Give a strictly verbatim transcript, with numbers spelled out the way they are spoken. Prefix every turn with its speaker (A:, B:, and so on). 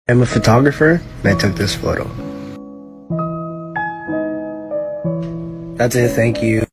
A: I'm a photographer, and I took this photo. That's it, thank you.